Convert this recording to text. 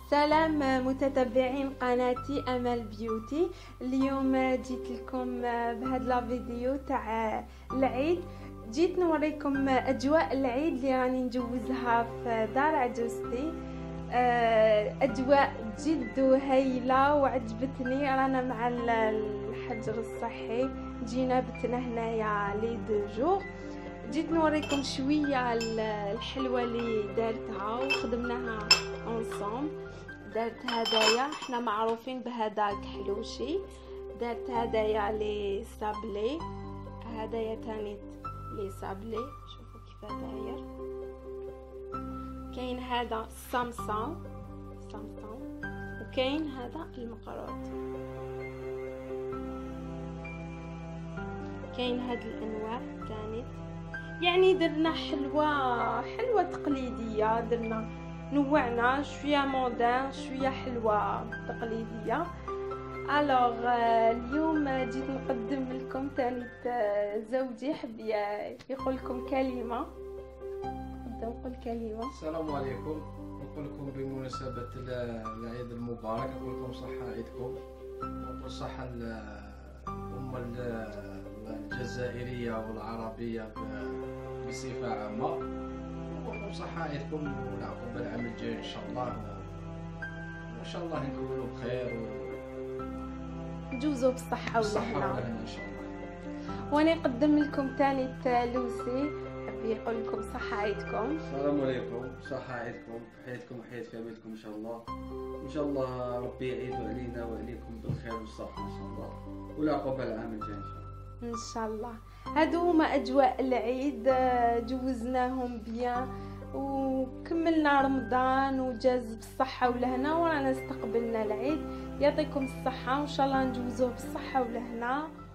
سلام متتبعين قناتي امل بيوتي. اليوم جيت لكم بهذا لا فيديو تاع العيد. جيت نوريكم اجواء العيد اللي راني نجوزها في دار عجوزتي. اجواء جد هايله وعجبتني. رانا مع الحجر الصحي، جينا بتنا هنايا لي دو جور. جيت نوريكم شويه الحلوه اللي دارتها وخدمناها انصوم. درت هدايا، احنا معروفين بهداك حلوشي. درت هدايا لي سابلي، هدايا تاني لي سابلي. شوفوا كيف داير. كاين هذا السامسون وكاين هذا المقروط. كاين هاد الانواع تاني، يعني درنا حلوه تقليديه. درنا نوعنا شويه مودرن شويه حلوه تقليديه. الوغ اليوم جيت نقدم لكم تاني زوجي حب يقول لكم كلمه. نقول كلمه. السلام عليكم. نقول لكم بمناسبه العيد المبارك، نقول لكم صحه عيدكم وصحه الامه الجزائريه والعربيه بصفه عامه. نقول لكم صحه عيدكم ونعقب العام الجاي ان شاء الله، وان شاء الله نكونوا بخير نجوزوا بالصحه والهنا ان شاء الله. وانا نقدم لكم تاني لوسي حب يقول لكم صحه عيدكم. السلام عليكم، صحة عيدكم، حياتكم وحياة فاميلكم ان شاء الله. ان شاء الله ربي يعيد علينا وعليكم بالخير والصحة ان شاء الله، والعقوبة العام الجاي ان شاء الله. ان شاء الله. هادو هما اجواء العيد، جوزناهم بيان وكملنا رمضان وجاز بالصحة والهنا، ورانا استقبلنا العيد. يعطيكم الصحة وان شاء الله نجوزوه بالصحة والهنا.